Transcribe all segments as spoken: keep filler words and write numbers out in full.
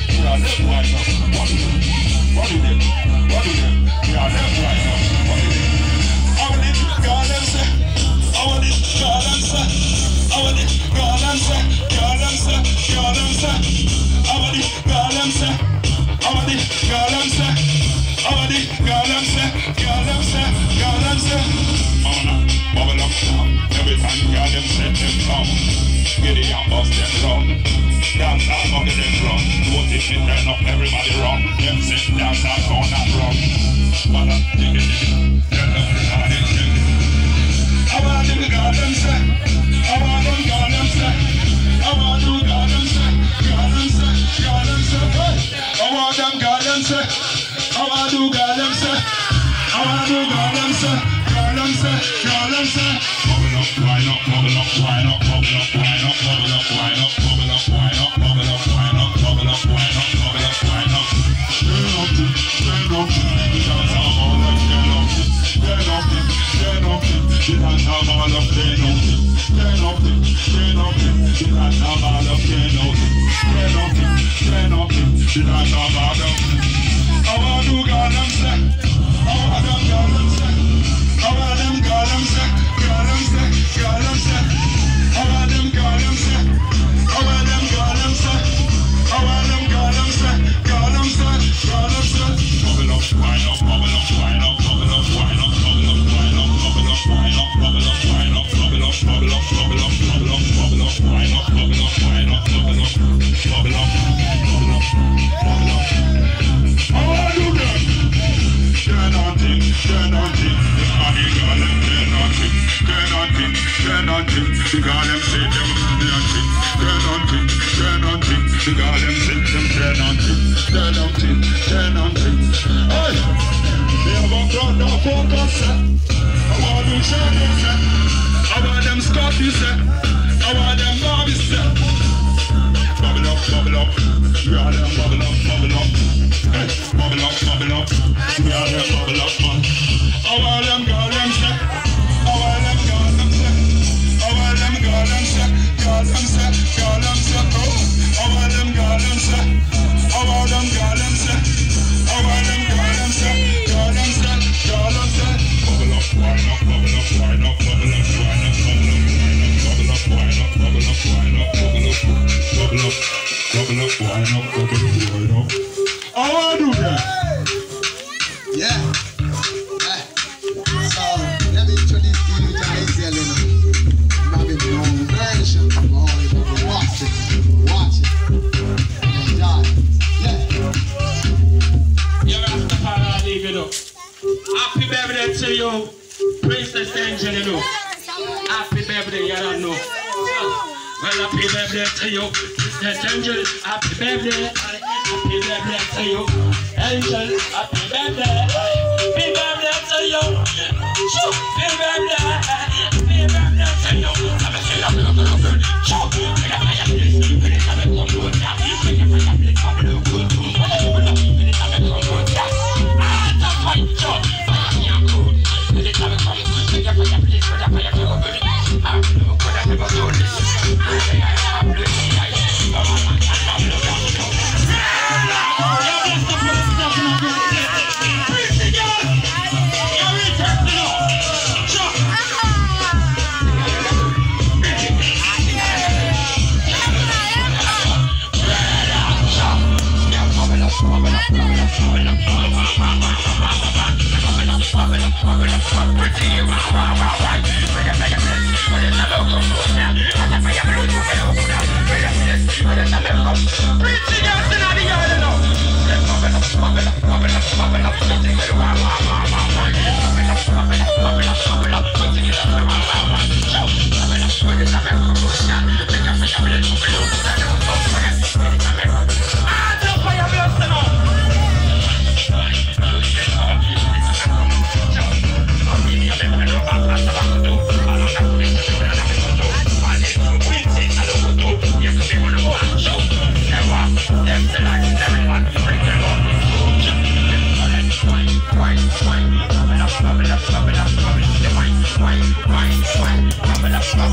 We are left right now. What do them? What do them? What do them? We are left right now. What do them? I want it, God them say. I want it, God them say. I want it, God them say. God them say. God them say. I want it, God them say. I want it, God them say. I want it, God them say. God them say. God them say. Bubble up now. Every time God them set them down. Get it and bust them round. Dance out, bucket them run. What if it turn up everybody wrong? Them set dance out on that run. But I'm digging it. I want them God them say. I want them God them say. I want them God them say. God them say. God them say. I want them God them say. I want them God them say. I want them God them say. God them say. God them say. Bubble up, wind up, bubble up, wind up, bubble up, wind up, bubble up, wind up, bubble up, wind up, bubble up, wind up, bubble up, wind up, bubble up, wind up. Stand up, stand up, dance all up, stand up, stand up, stand up, dance all up, stand up, stand up, stand up, dance all up, stand up, stand up, stand up, dance all up. I want to God them say, I want them God them say, I want them God them say, God them say, God them say, I want them God them say, I want them God them say, I want them God them say, God them say, God them say. Bubble up, wind up, bubble up, wind up, bubble up, wind up, bubble up, wind up, bubble up, wind up, bubble up, wind up, bubble up, bubble up, bubble up, bubble up, bubble up, wind up, bubble up, wind up, bubble up, bubble up, bubble up, bubble up. I want to do that. They're nothing, they're nothing. If I hear God, they're nothing, they're nothing, they're nothing. The God them say them, they're nothing, they're nothing, they're nothing. The God them say them, they're nothing, they're nothing, they're nothing. Hey, they have a crowd of focus. I want them shadows. I want them Scotty. I want them Bobby. Bubble up, bubble up. We are them bubble up, bubble up. Hey, bubble up, bubble up. We are them bubble up, man. I want them God them say. I want them God them say. I want them God them say. God them say. God them say. Oh, I want them God them say. I want them God them say. I want them God them say. God them say. God them say. Bubble up, wind up, bubble up, wind up, bubble up, wind up, bubble up, wind up, bubble up, wind up, bubble up, wind up, bubble up, bubble up, bubble up, wind up, bubble up, wind up. I want to do that. Yeah. Uh, so, let me introduce to you Jahaziel, you know. I'm having my own version of all of you. Watch it. Watch it. Enjoy. Yeah. You're after Father, leave it up. Happy birthday to you, Princess Angel, you know. Happy birthday, you don't know. Well, happy birthday to you, Princess Angel. Happy birthday. Happy birthday to you, Angel. Happy birthday. Happy birthday to you. Happy birthday. Happy birthday to you.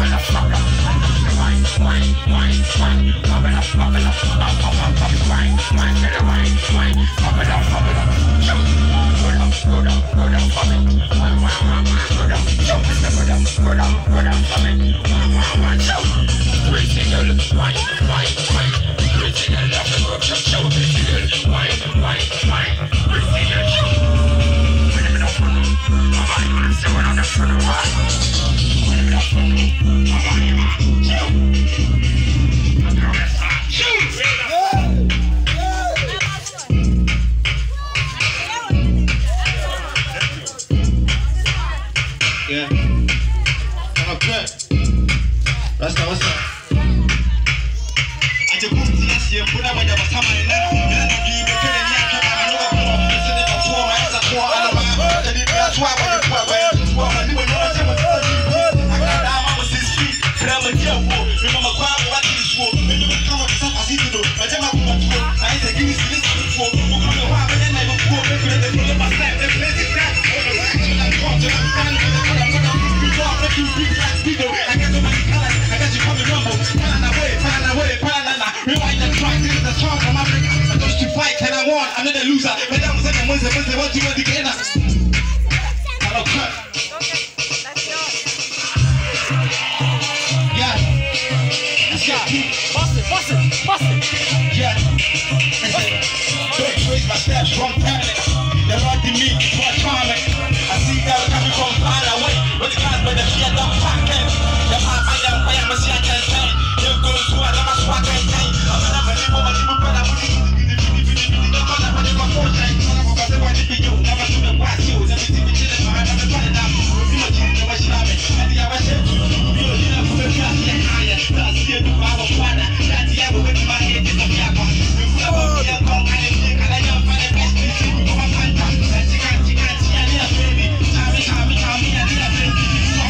Wine, wine, wine, bubble up, bubble up, bubble up, bubble up, wine. wine, get a wine, wine, pop it up, pop it up, jump, go down, go down, go down, pop it, wine, wine, wine, go down, jump, go down, go down, go down, pop it, wine, wine, wine, jump, pretty girl, wine, wine, wine, pretty girl, love the go, jump, jump, pretty girl, wine, wine, wine, pretty girl, jump, when I'm in the front, I'm on the man, so when I'm in the front of the wine, when I'm in the front, I'm on the man, jump, I'm the rest of the jump. Yeah. I'm okay. That's the what's up. I just put the last year, put up with the summer in there. And I give you a kid and you come out and over. It's in the four miles of four out of my heart. And that's why when you go away, well, I knew when you were seven. I got down, I was six feet. But I'm a dear war. Remember, Quab, what is this war? And you will come with the I see to do. I tell my woman to go. I ain't taking this to this before. I'm going to have it and I will go. Make it a little bit of my life. Let's play this guy. You big black people, I got so many colors, I got you coming rumble. Pan away, pan away, pan and rewind the track. This is the song from Africa. I just to fight, and I won, I'm not a loser. But that was the most of the what you want to get. Hello, cut. Yeah. Let's go. Bust it, bust it, bust it. Yeah. Don't trace my steps, wrong panic. They're rocking me, it's what charming. I see that coming from far away. But the guys by the fear don't pack it. The heart I am, I am a see I can say. You're going to another swag and say. I'm never leave on my people, but I'm going to be the video. I'm going to be the four times. I'm going to be the video. Never to the past you. Everything we did, I'm never trying to have. You know, you know, what's happening. And the other said, you know, you know, for the class, yeah, higher. That's the end of our father. That's the end of my head. It's a fiaba. You never be a call, and you think I am for the best. You go up and down. And you can't, you can't see any of baby. Tommy, Tommy, Tommy, and the other baby.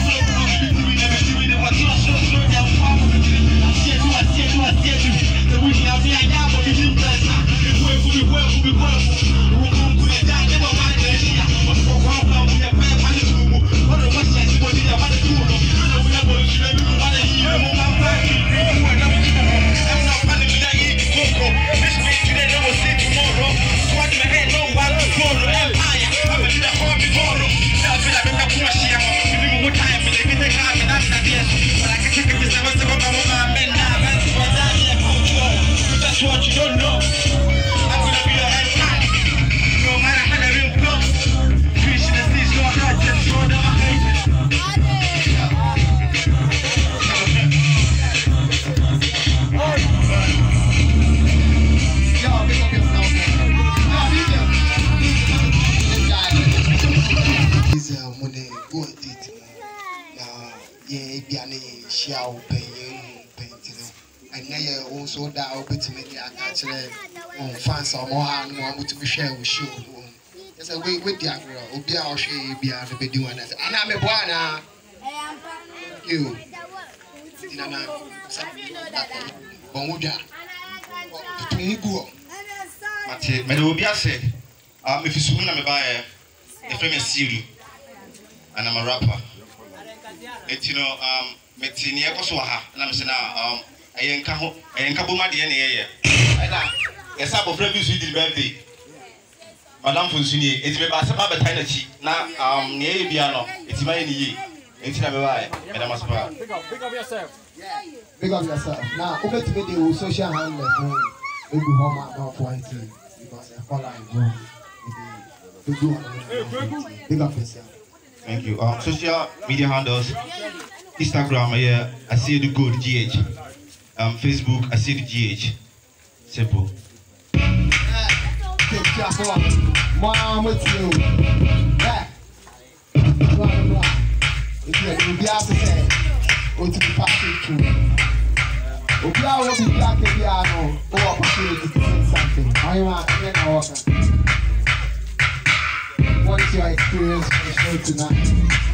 That's what you don't know. I'm gonna be your head man. No matter how the real close. Preaching the seas, no hard, just throw them a hate. Yo, big up yourself, man. This is money, go at it. Now, yeah, be an a shall pay. And yeah, also that I'll be to make it actually fans or more and more to be shared with you. It's a way with the agro, Obi, I'll show you be able to be doing it. And I'm a buana. You, Dinana, Bomuda, Tungu. Mate, Medobia said, um, if you soon I'm a buyer, a famous Siri, and I'm a rapper. It's you know, um, Metinia Koswaha, and I'm saying, um, I ain't come, I ain't come my D N A. I know. Yes, I'm a friend who's with the birthday. Madame Fonsuni, it's about some other tiny cheek. Now, um, near piano, it's my knee. It's never right. And I must buy. Pick up, pick up yourself. Pick up yourself. Now, over to me, the social handler, maybe home at now for it because I follow and go. Pick up yourself. Thank you. Um, social media handles Instagram, yeah, I see the good G H. Um, Facebook, I see the G H. Simple. Mom with you. Yeah. If you be out to say, go to the passing through. If you are working black and piano, or opportunity to say something. How you want to walk? What is your experience for the show tonight?